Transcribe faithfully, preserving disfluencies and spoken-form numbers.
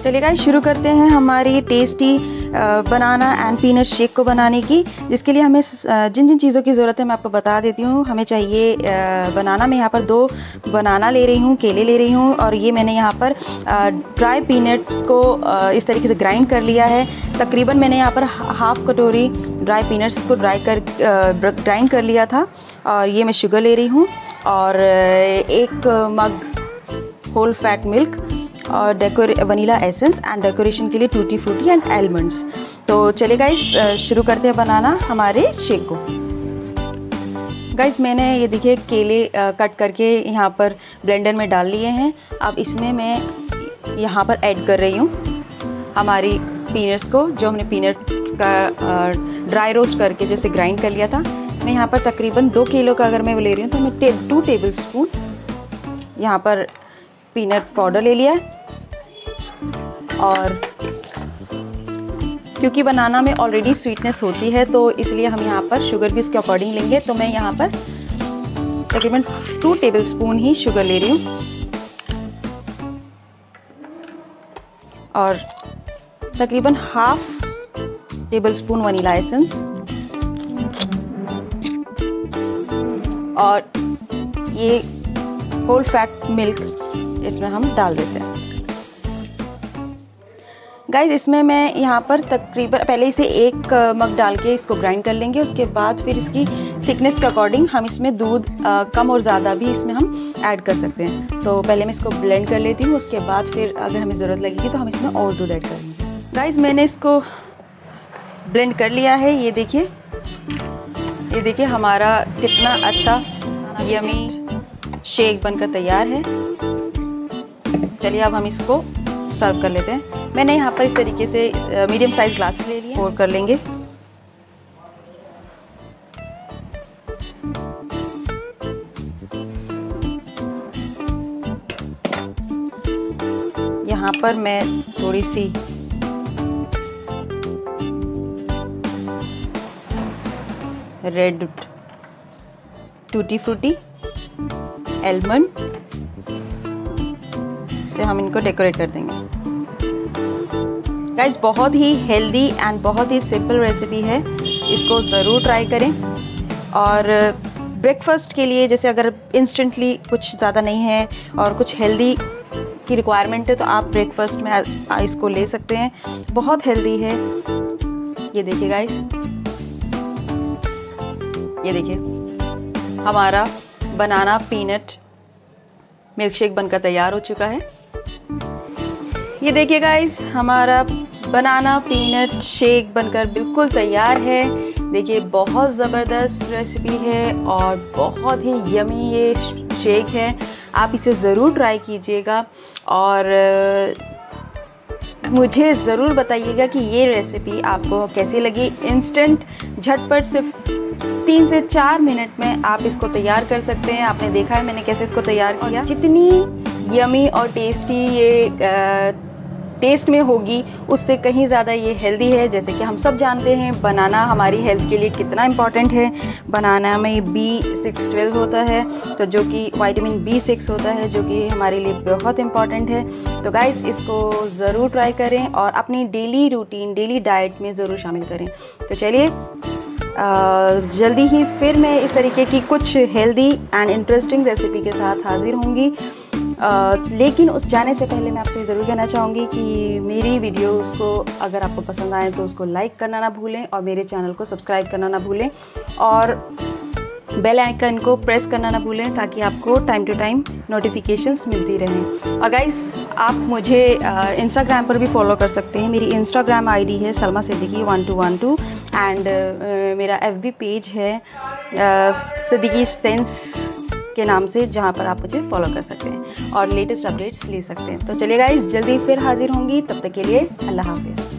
चलिए गाइस शुरू करते हैं हमारी tasty banana and peanut shake को बनाने की। जिसके लिए हमें जिन जिन चीज़ों की ज़रूरत है मैं आपको बता देती हूँ। हमें चाहिए बनाना, मैं यहाँ पर दो बनाना ले रही हूँ, केले ले रही हूँ, और ये मैंने यहाँ पर ड्राई पीनट्स को इस तरीके से ग्राइंड कर लिया है। तकरीबन मैंने यहाँ पर हाफ़ कटोरी ड्राई पीनट्स को ड्राई कर ग्राइंड कर लिया था। और ये मैं शुगर ले रही हूँ और एक मग होल फैट मिल्क और डेकोरे वनीला एसेंस एंड डेकोरेशन के लिए टूटी फ्रूटी एंड आलमंड्स। तो चलिए गाइस शुरू करते हैं बनाना हमारे शेक को। गाइस मैंने ये देखिए केले कट करके यहाँ पर ब्लेंडर में डाल लिए हैं। अब इसमें मैं यहाँ पर ऐड कर रही हूँ हमारी पीनट्स को, जो हमने पीनट का ड्राई रोस्ट करके जैसे ग्राइंड कर लिया था। मैं यहाँ पर तकरीबन दो किलो का अगर मैं वो ले रही हूँ तो मैं टे, टू टेबल स्पून यहाँ पर पीनट पाउडर ले लिया है। और क्योंकि बनाना में ऑलरेडी स्वीटनेस होती है तो इसलिए हम यहाँ पर शुगर भी उसके अकॉर्डिंग लेंगे। तो मैं यहाँ पर तकरीबन टू टेबल स्पून ही शुगर ले रही हूँ और तकरीबन half tablespoon vanilla essence और ये होल फैट मिल्क इसमें हम डाल देते हैं। गाइस इसमें मैं यहाँ पर तकरीबन पहले इसे एक मग डाल के इसको ग्राइंड कर लेंगे। उसके बाद फिर इसकी थिकनेस के अकॉर्डिंग हम इसमें दूध कम और ज़्यादा भी इसमें हम ऐड कर सकते हैं। तो पहले मैं इसको ब्लेंड कर लेती हूँ, उसके बाद फिर अगर हमें ज़रूरत लगेगी तो हम इसमें और दूध ऐड करेंगे। गाइस मैंने इसको ब्लेंड कर लिया है। ये देखिए ये देखिए हमारा कितना अच्छा यमी शेक बनकर तैयार है। चलिए अब हम इसको सर्व कर लेते हैं। मैंने यहाँ पर इस तरीके से मीडियम साइज ग्लास ले लिया, पोर कर लेंगे। यहाँ पर मैं थोड़ी सी रेड टूटी फ्रूटी आलमंड से हम इनको डेकोरेट कर देंगे। गाइस बहुत ही हेल्दी एंड बहुत ही सिंपल रेसिपी है, इसको ज़रूर ट्राई करें। और ब्रेकफास्ट के लिए जैसे अगर इंस्टेंटली कुछ ज़्यादा नहीं है और कुछ हेल्दी की रिक्वायरमेंट है तो आप ब्रेकफास्ट में इसको ले सकते हैं। बहुत हेल्दी है। ये देखिए गाइस, ये देखिए हमारा बनाना पीनट मिल्कशेक बनकर तैयार हो चुका है। ये देखिए गाइस हमारा बनाना पीनट शेक बनकर बिल्कुल तैयार है। देखिए बहुत ज़बरदस्त रेसिपी है और बहुत ही यमी ये शेक है। आप इसे ज़रूर ट्राई कीजिएगा और मुझे ज़रूर बताइएगा कि ये रेसिपी आपको कैसी लगी। इंस्टेंट झटपट सिर्फ तीन से चार मिनट में आप इसको तैयार कर सकते हैं। आपने देखा है मैंने कैसे इसको तैयार किया। जितनी यमी और टेस्टी ये टेस्ट में होगी उससे कहीं ज़्यादा ये हेल्दी है। जैसे कि हम सब जानते हैं बनाना हमारी हेल्थ के लिए कितना इम्पॉर्टेंट है। बनाना में बी सिक्स ट्वेल्व होता है तो जो कि विटामिन बी सिक्स होता है जो कि हमारे लिए बहुत इम्पॉर्टेंट है। तो गाइस इसको ज़रूर ट्राई करें और अपनी डेली रूटीन डेली डाइट में ज़रूर शामिल करें। तो चलिए जल्दी ही फिर मैं इस तरीके की कुछ हेल्दी एंड इंटरेस्टिंग रेसिपी के साथ हाजिर होंगी। Uh, लेकिन उस जाने से पहले मैं आपसे ज़रूर कहना चाहूँगी कि मेरी वीडियोस को अगर आपको पसंद आए तो उसको लाइक करना ना भूलें और मेरे चैनल को सब्सक्राइब करना ना भूलें और बेल आइकन को प्रेस करना ना भूलें ताकि आपको टाइम टू टाइम नोटिफिकेशंस मिलती रहें। और गाइस आप मुझे इंस्टाग्राम पर भी फॉलो कर सकते हैं। मेरी इंस्टाग्राम आईडी है Salma Siddiqui one two one two and मेरा एफबी पेज है सिद्दीकी सेंस के नाम से, जहां पर आप मुझे फॉलो कर सकते हैं और लेटेस्ट अपडेट्स ले सकते हैं। तो चलिए गाइस जल्दी फिर हाजिर होंगी, तब तक के लिए अल्लाह हाफिज़।